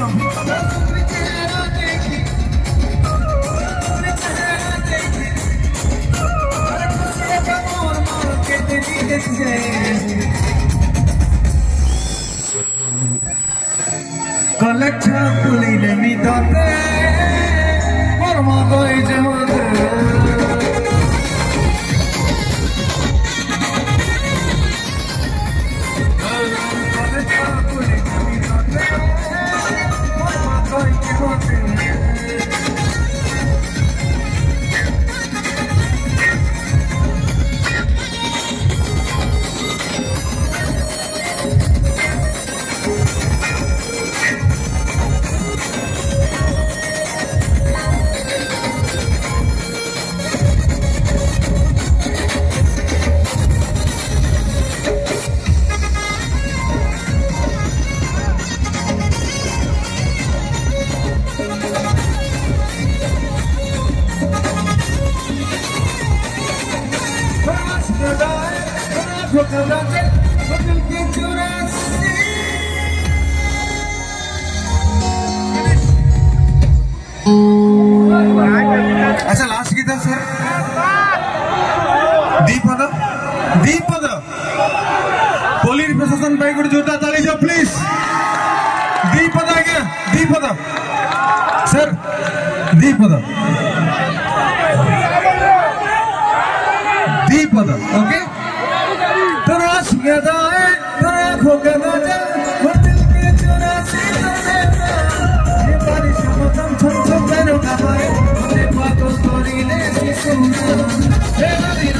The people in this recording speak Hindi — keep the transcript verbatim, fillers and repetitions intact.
Collector pulling me down there, what am I going to do? Collector pulling me down there, what am I going to do? अच्छा लास्ट गीत है सर दीपद दीपद पुलिस प्रशासन भाई को जोरदार ताली जाओ प्लीज दीपद आ गया दीपद सर दीपद दीपद ओके तराश गदा है तरा खो गदा जा वो दिल के चुरासी ये बारिश मौसम छम छम तेरे का पाए मुझे बातों स्टोरी ले सी सुना